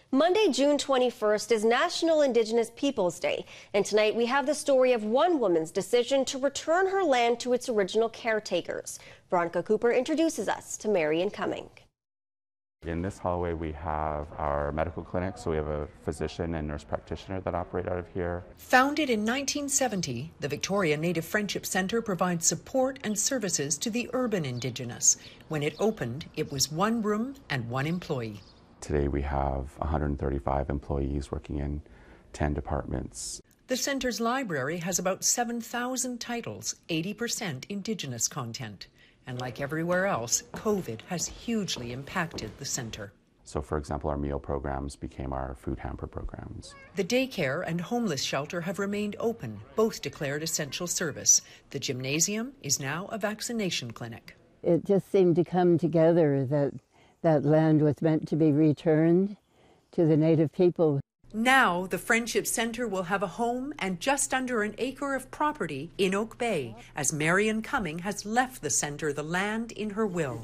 Monday, June 21st is National Indigenous Peoples Day, and tonight we have the story of one woman's decision to return her land to its original caretakers. Veronica Cooper introduces us to Marion Cumming. In this hallway we have our medical clinic, so we have a physician and nurse practitioner that operate out of here. Founded in 1970, the Victoria Native Friendship Centre provides support and services to the urban Indigenous. When it opened, it was one room and one employee. Today we have 135 employees working in 10 departments. The centre's library has about 7,000 titles, 80% Indigenous content. And like everywhere else, COVID has hugely impacted the centre. So for example, our meal programs became our food hamper programs. The daycare and homeless shelter have remained open, both declared essential service. The gymnasium is now a vaccination clinic. It just seemed to come together that land was meant to be returned to the Native people. Now, the Friendship Centre will have a home and just under an acre of property in Oak Bay, as Marion Cumming has left the centre the land in her will.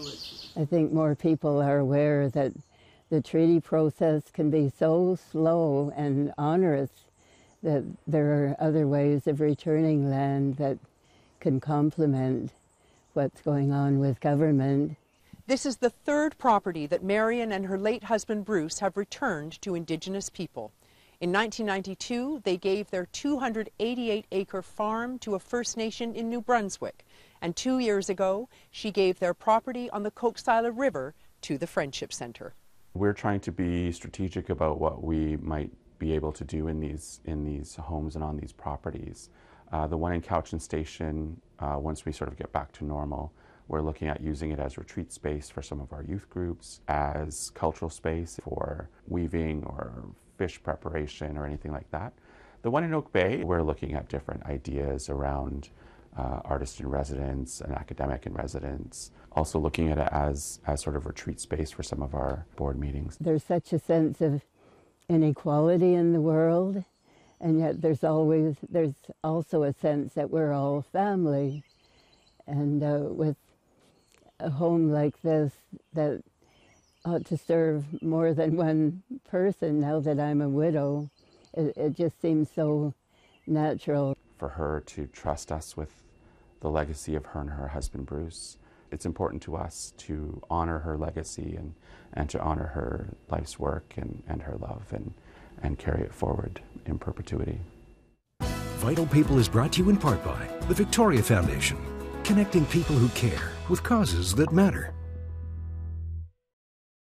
I think more people are aware that the treaty process can be so slow and onerous that there are other ways of returning land that can complement what's going on with government. This is the third property that Marion and her late husband Bruce have returned to Indigenous people. In 1992, they gave their 288-acre farm to a First Nation in New Brunswick. And 2 years ago, she gave their property on the Coxsila River to the Friendship Centre. We're trying to be strategic about what we might be able to do in these homes and on these properties. The one in Cowichan Station, once we sort of get back to normal, we're looking at using it as retreat space for some of our youth groups, as cultural space for weaving or fish preparation or anything like that. The one in Oak Bay, we're looking at different ideas around artist in residence and academic in residence. Also looking at it as sort of retreat space for some of our board meetings. There's such a sense of inequality in the world, and yet there's also a sense that we're all family. And with a home like this that ought to serve more than one person, now that I'm a widow, it just seems so natural. For her to trust us with the legacy of her and her husband Bruce, it's important to us to honor her legacy and to honor her life's work and her love and carry it forward in perpetuity. Vital People is brought to you in part by the Victoria Foundation, connecting people who care with causes that matter.